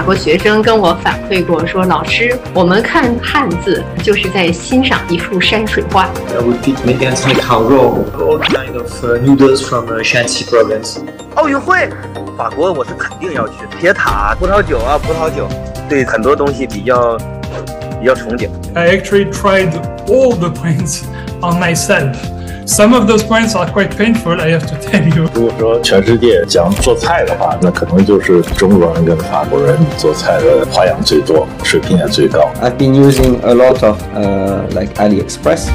国学生跟我反馈过说，老师，我们看汉字就是在欣赏一幅山水画。 I would pick Megan's烤肉, all kind of noodles from Shanxi province. 奥运会，法国我是肯定要去。铁塔、葡萄酒啊，葡萄酒，对很多东西比较憧憬。 I actually tried all the points on myself. Some of those points are quite painful, I have to tell you. 如果说全世界讲做菜的话，那可能就是中国人跟法国人做菜的花样最多，水平也最高。 I've been using a lot of like AliExpress.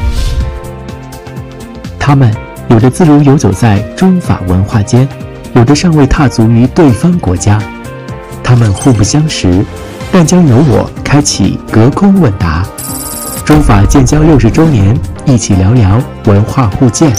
他们有的自如游走在中法文化间，有的尚未踏足于对方国家。他们互不相识，但将由我开启隔空问答。中法建交60周年，一起聊聊文化互鉴。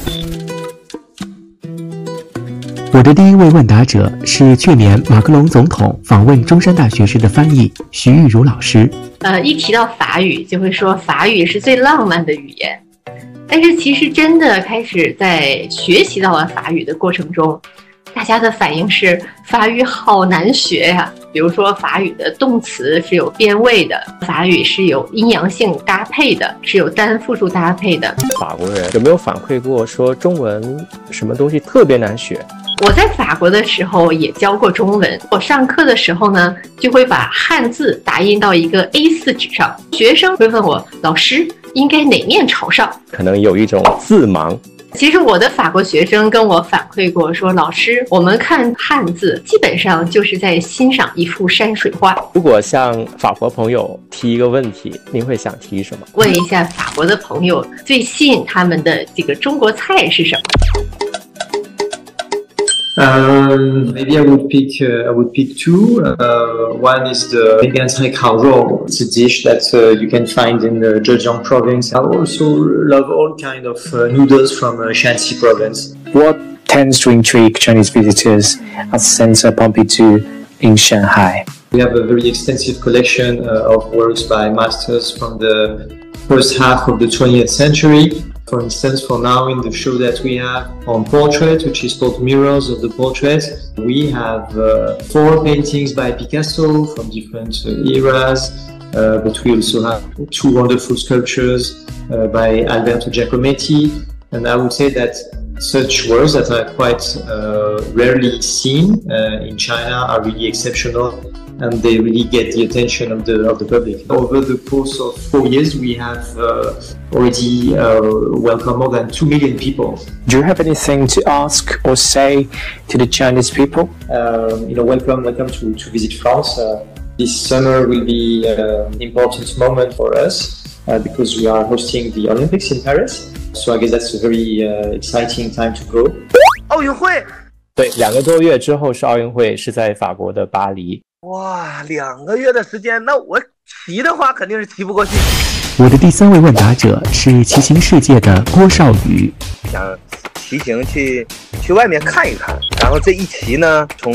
我的第一位问答者是去年马克龙总统访问中山大学时的翻译徐玉茹老师。 一提到法语，就会说法语是最浪漫的语言。但是其实真的开始在学习到了法语的过程中，大家的反应是法语好难学呀。比如说法语的动词是有变位的，法语是有阴阳性搭配的，是有单复数搭配的。 法国人有没有反馈过说中文什么东西特别难学？ 我在法国的时候也教过中文，我上课的时候呢，就会把汉字打印到一个 A4 纸上，学生会问我，老师应该哪面朝上？ 可能有一种字盲。 其实我的法国学生跟我反馈过说，老师，我们看汉字基本上就是在欣赏一幅山水画。 如果向法国朋友提一个问题，您会想提什么？ 问一下法国的朋友最吸引他们的这个中国菜是什么 ？Maybe I would pick two. One is the Megan's烤肉. It's a dish that you can find in the Zhejiang province. I also love all kind of noodles from Shanxi province. What tends to intrigue Chinese visitors at Centre Pompidou in Shanghai? We have a very extensive collection of works by masters from the first half of the 20th century. For instance, for now in the show that we have on portrait, which is called Mirrors of the Portrait, we have 4 paintings by Picasso from different eras, but we also have 2 wonderful sculptures by Alberto Giacometti. And I would say that such works that are quite rarely seen in China are really exceptional, and they really get the attention of the public. Over the course of 4 years, we have already welcomed more than 2 million people. Do you have anything to ask or say to the Chinese people? Welcome to visit France. This summer will be an important moment for us because we are hosting the Olympics in Paris. So I guess that's a very exciting time to go. 奥运会， 对，2个多月之后是奥运会，是在法国的巴黎。 哇，2个月的时间，那我骑的话肯定是骑不过去。 我的第3位问答者是骑行世界的郭少宇。 想骑行去外面看一看，然后这一骑呢，从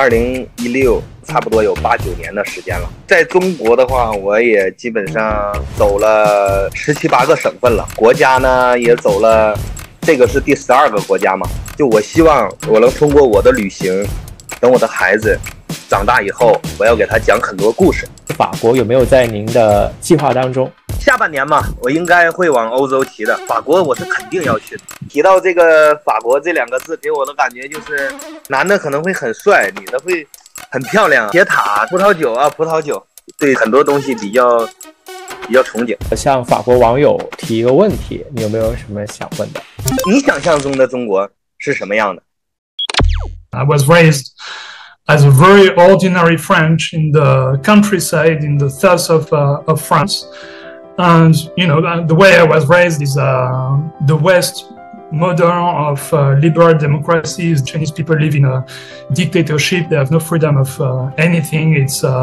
2016差不多有8、9年的时间了。在中国的话，我也基本上走了17、18个省份了，国家呢也走了，这个是第12个国家嘛。就我希望我能通过我的旅行，等我的孩子长大以后，我要给他讲很多故事。 法国有没有在您的计划当中？ 下半年嘛，我应该会往欧洲骑的。法国我是肯定要去的。提到这个法国这2个字，给我的感觉就是男的可能会很帅，女的会很漂亮。铁塔、葡萄酒啊，葡萄酒，对很多东西比较憧憬。 向法国网友提一个问题，你有没有什么想问的？ 你想象中的中国是什么样的？ I was raised as a very ordinary French in the countryside in the south of France. And, the way I was raised is the West model of liberal democracies. Chinese people live in a dictatorship. They have no freedom of anything.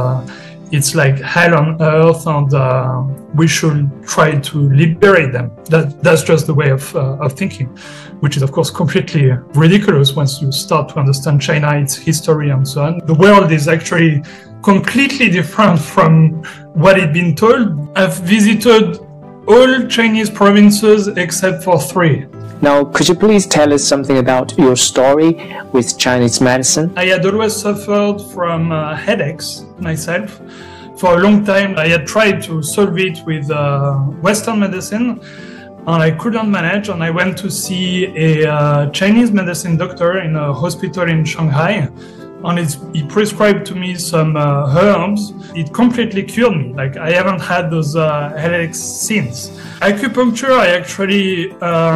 It's like hell on earth, and we should try to liberate them. That's just the way of thinking, which is of course completely ridiculous once you start to understand China, its history and so on. The world is actually completely different from what it's been told. I've visited all Chinese provinces except for 3. Now, could you please tell us something about your story with Chinese medicine? I had always suffered from headaches myself. For a long time, I had tried to solve it with Western medicine, and I couldn't manage, and I went to see a Chinese medicine doctor in a hospital in Shanghai, and he prescribed to me some herbs. It completely cured me. Like, I haven't had those headaches since. Acupuncture, I actually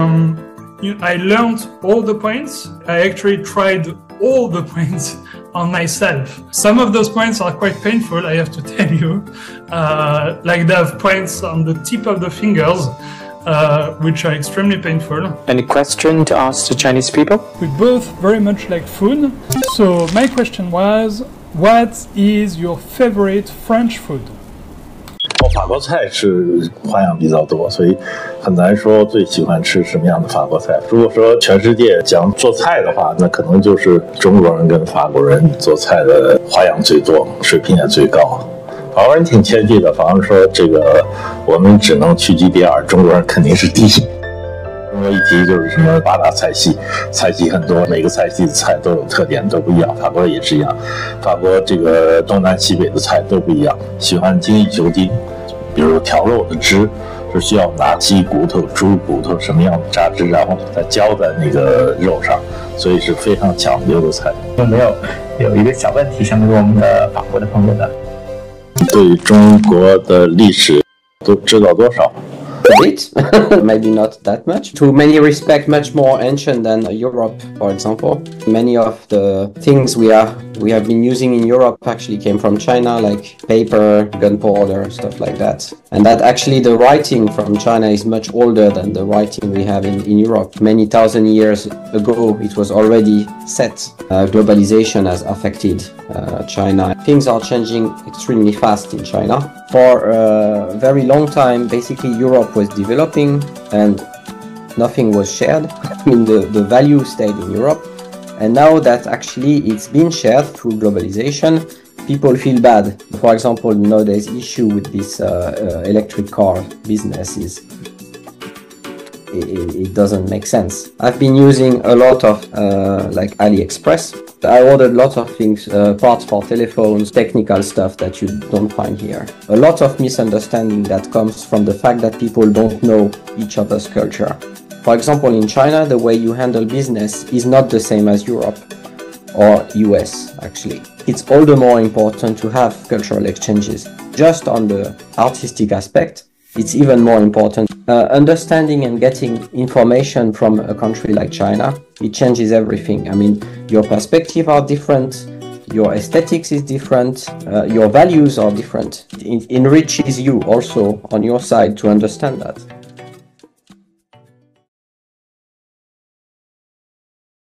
I learned all the points. I actually tried all the points on myself. Some of those points are quite painful, I have to tell you. Like, they have points on the tip of the fingers, which are extremely painful. Any question to ask the Chinese people? We both very much like food. So my question was, what is your favorite French food? 法国菜是花样比较多，所以很难说最喜欢吃什么样的法国菜。如果说全世界讲做菜的话，那可能就是中国人跟法国人做菜的花样最多，水平也最高。法国人挺谦虚的，反而说这个我们只能屈居第二，中国人肯定是第一。中国一提就是什么八大菜系，菜系很多，每个菜系的菜都有特点，都不一样。法国也是一样，法国这个东南西北的菜都不一样，喜欢精益求精。比如调肉的汁是需要拿鸡骨头、猪骨头什么样的榨汁，然后再浇在那个肉上，所以是非常讲究的菜。 有一个小问题想问我们的法国的朋友的， 对中国的历史都知道多少？ A bit, maybe not that much. To many respects, much more ancient than Europe, for example. Many of the things we have been using in Europe actually came from China, like paper, gunpowder, stuff like that. And that actually the writing from China is much older than the writing we have in Europe. Many thousand years ago, it was already set. Globalization has affected China. Things are changing extremely fast in China. For a very long time, basically Europe was developing and nothing was shared. I mean, the value stayed in Europe. And now that actually it's been shared through globalization, people feel bad. For example, nowadays issue with this electric car business is it doesn't make sense. I've been using a lot of like AliExpress. I ordered lots of things, parts for telephones, technical stuff that you don't find here. A lot of misunderstanding that comes from the fact that people don't know each other's culture. For example, in China, the way you handle business is not the same as Europe or US, actually. It's all the more important to have cultural exchanges. Just on the artistic aspect, it's even more important. Understanding and getting information from a country like China, it changes everything. I mean, your perspectives are different, your aesthetics is different, your values are different. It enriches you also on your side to understand that.